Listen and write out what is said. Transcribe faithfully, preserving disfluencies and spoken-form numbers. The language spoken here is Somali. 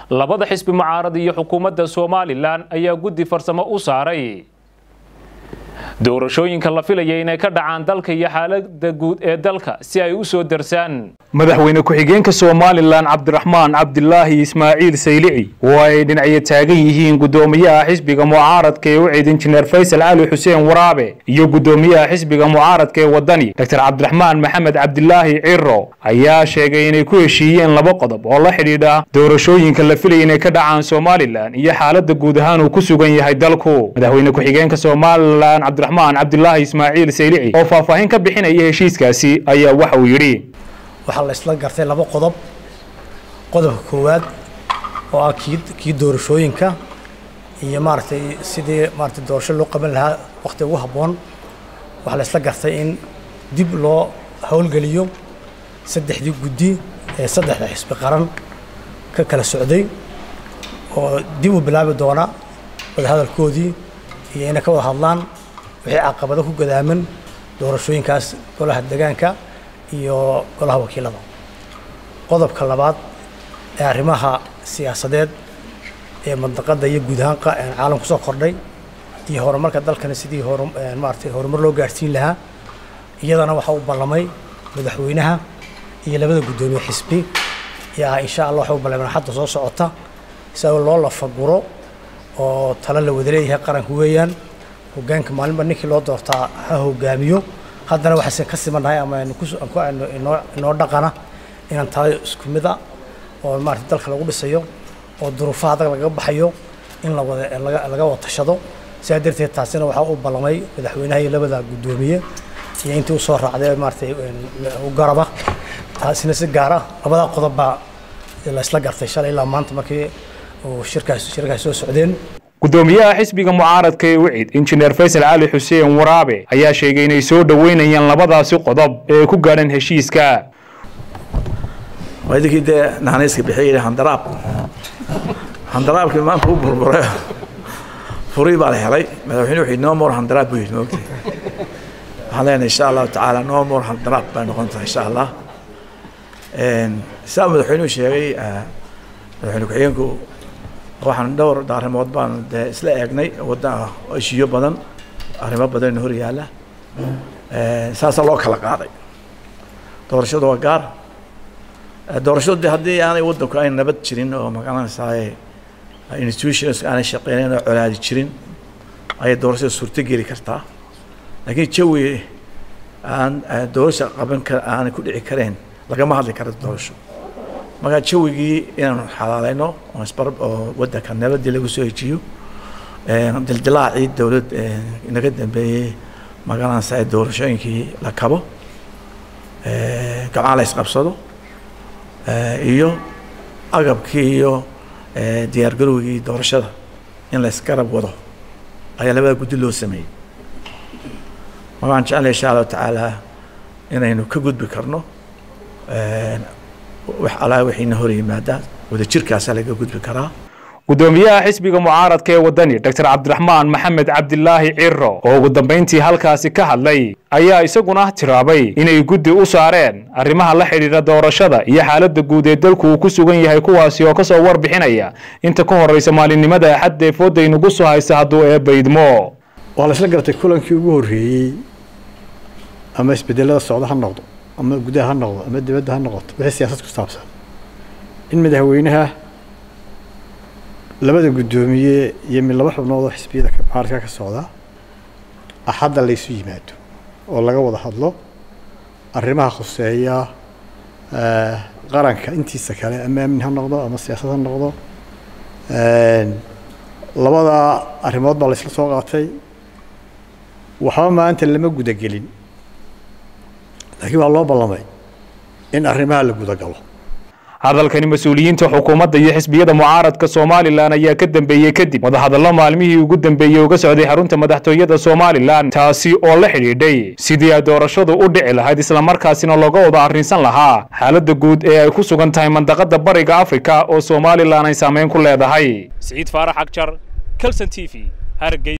labada xisbi mucaarad iyo xukuumadda Soomaaliland ayaa guddi farsamo u saaray doorashooyinka la filayay inay ka dhacaan dalka iyo xaaladda guud ee dalka si ay u soo darsaan madaxweyne ku-xigeenka Soomaaliland Cabdiraxmaan Cabdilaahi Ismaaciil Saylici oo ay dhinacyo taagan yihiin gudoomiyaha xisbiga mucaaradka ee u ciidan Injineer Faysal Ali Xuseen Waraabe iyo gudoomiyaha xisbiga mucaaradka ee wadani Doctor Cabdiraxmaan Maxamed Cabdilaahi Ciro ayaa sheegay inay ku heshiiyeen laba qodob oo la xiriira doorashooyinka la filayay inay ka dhacaan Soomaaliland iyo xaaladda guud ahaan uu ku sugan yahay dalku madaxweyne ku-xigeenka Soomaaliland Cabdiraxmaan Cabdilaahi Ismaaciil Saylici oo faahfaahin ka bixinaya heshiiskaasi ayaa waxa uu yiri waxa la isla gartay laba qodob qodobka koowaad oo ah kii doorashooyinka iyo maartay sidii maartay doorasho loo qaban lahaa waqti ugu haboon waxa la isla gartay in dib loo hawlgeliyo saddexdii guddi ee saddexda xisbi qaran ka kala socday oo dib u bilaabi doona wadahadalkoodii iyo inay ka wada hadlaan wixii caqabado ku gadaaman doorashooyinkaas golaha deegaanka iyo golaha wakiilada qodobka labaad ee arrimaha siyaasadeed ee mandaqada iyo guud ahaan caalamka soo kordhay iyo horumarka dalkana sidii maartay horumar loo gaarsiin lahaa iyadana waxa uu ballamay madaxweynaha iyo labada gudoomiye xisbi yaa insha Allah waxa uu ballamay hadda soo socota si loo la faguro oo tala la wada leeyahay qaranku weeyaan hoggaanka maalinba ninkii loo doortaa ha hogaamiyo haddana waxaan ka simanahay ama inoo dhaqana inaan tahay isku mid ah oo maartay dalka lagu dhisayo oo duruufaha adag laga baxayo in la wada laga wada tashado sidaa darteed taasina waxa uu ballamay madaxweynaha iyo labada gudoomiye iyo intii uu soo raacday maartay u garaba taasina si gaar ah labada qodob baa la isla gartay shalay ilaa maanta markii uu shirkaas shirkaas soo socdeen gudoomiyaha xisbiga mucaaradka ee wicid Injineer Faysal Ali Xuseen Waraabe ayaa sheegay inay soo dhaweynayaan labadaasi qodob ee ku gaadhan heshiiska waydii de naanayska bixiyay handaraab handaraabkii maanta uu burburay furii baa la helay madaxweynuhu wuxuu no more handaraab buu yiri moogtay waxaan insha Allah taala no more handaraab baa noqontaa insha Allah een saa madaxweynuhu sheegay madaxweyne ku-xigeenku waxaan dhowr arrimood baan isla eegnay wadda ishiyo badan arrimo badan hor yaala ee saas loo kala qaaday doorashada waa gaar doorashada haddii aanay waddanku ay nabad jirin oo magaranaysaa institutions aanay shaqeynayna colaadi jirin ay doorashada suurto geli kartaa laakiin jawi aan doorasho qaban ka aan ku dhici kareen lagama hadli karo doorasho maga jawigii inaan xalaalayno oo isbar oo waddanka nabadda lagu soo hejiyo ee dildilaaci dawlad inaga dambeeyay magalaan saay doorashooyinkii la kabo ee gacmaha la isqabsado ee iyo agabkii iyo ee diyaar garowgii doorashada in la iskarab wado ayaa labada guddi loo sameeyay magaan jecel insha Allah taala inaynu ka gudbi karno ee wax ala wixii hor yimaada wada jirkaas laga gudbi karaa gudoomiyaha xisbiga mucaaradka ee wadani Doctor Cabdiraxmaan Maxamed Cabdilaahi Ciro oo ugu dambeyntii halkaasi ka hadlay ayaa isaguna tiraabay inay guddi u saareen arrimaha la xiriira doorashada iyo xaaladda guud ee dalku uu ku sugan yahay kuwaasi oo ka soo warbixinaya inta ka horeysa maalinimada axad ee fooday nagu soo haysa haduu ee baydmo waa la isla gartay kulankii ugu horeeyay ama isbedelada socda ha noqdo ama gudaha noqdo ama dibadda ha noqoto wixii siyaasad ku saabsan in madaxweynaha labada gudoomiye iyo mid laba xubnood oo xisbiyada mucaaradka ka socda axadda la isu yimaado oo laga wada hadlo arrimaha khuseeya ee qaranka intiisa kale ama amni ha noqdo ama siyaasad ha noqdo ee labada arrimood baa la isla soo qaatay waxa maanta lama guda gelin laakiin waa loo ballamay in arrimaha la guda galo hadalkani mas'uuliyiinta xukuumadda iyo xisbiyada mucaaradka Soomaaliland ayaa ka dambeeyay kadib wada hadallo maalmihii ugu dambeeyay uga socday xarunta madaxtooyada Soomaaliland taasi oo la xiriirdhay sidii ay doorashadu u dhici lahayd isla markaasina looga wada arrinsan lahaa xaaladda guud ee ay ku sugan tahay mandaqada bariga Afrika oo Soomaaliland ay saameyn ku leedahay. Saciid Faarax Agjar, Kalsan T V, Hargeysa.